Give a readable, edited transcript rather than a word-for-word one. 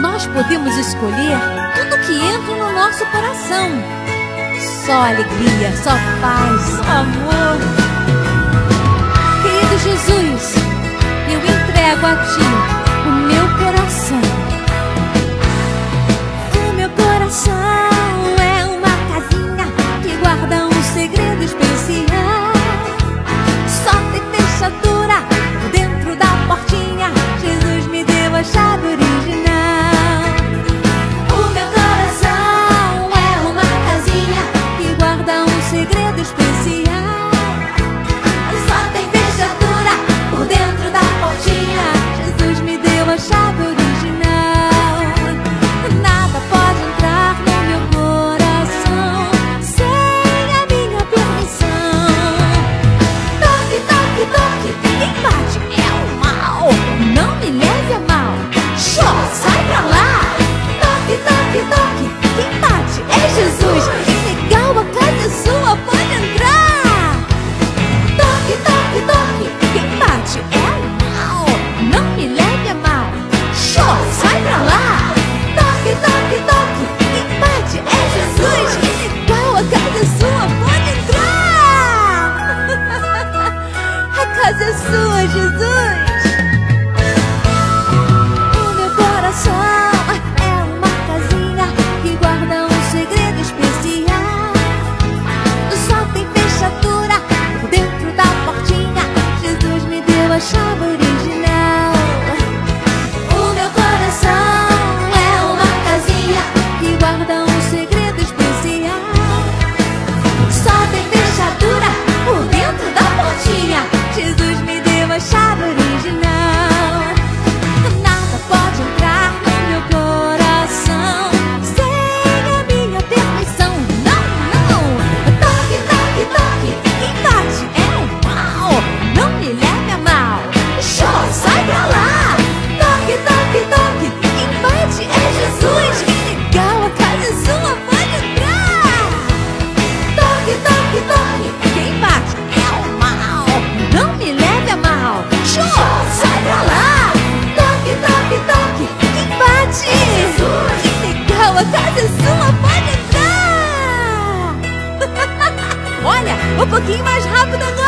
nós podemos escolher tudo que entra no nosso coração. Só alegria, só paz, só amor. Querido Jesus, eu entrego a Ti o meu coração. O meu coração é uma casinha que guarda um segredo especial. Só tem fechadura dentro da portinha. Jesus me deu a chave original. O meu coração é uma casinha que guarda um segredo especial. Só tem fechadura por dentro da portinha. Jesus me deu a chave original. Nada pode entrar no meu coração sem a minha permissão. Toque, toque, toque, quem bate é o mal. Não me leve a mal, show, sai pra lá. Toque, toque, toque, quem bate é Jesus. Que legal, a casa é sua, pode entrar. Toque, toque, toque, quem bate é o mal. Não me leve a mal, show, sai pra lá. Toque, toque, toque, quem bate é Jesus. Que legal, a casa é sua, pode entrar. A casa é sua, Jesus. O meu coração é uma casinha que guarda um segredo especial. Só tem fechadura por dentro da portinha. Jesus me deu a chave original. O meu coração é uma casinha que guarda um segredo especial. Só tem fechadura por dentro da portinha. Jesus me deu a chave original. Nada pode entrar no meu coração sem a minha permissão. Não, não. Toque, toque, toque, quem bate é o mal. Não me leve a mal, show, sai pra lá. Toque, toque, toque, quem bate é Jesus. Que legal, a casa é sua, pode entrar. Toque, toque, toque, quem bate é o mal. Não me leve a mal, show, sai pra lá. Toque, toque, toque, quem bate é Jesus. Que legal, a casa é sua, pode entrar. Olha, um pouquinho mais rápido agora.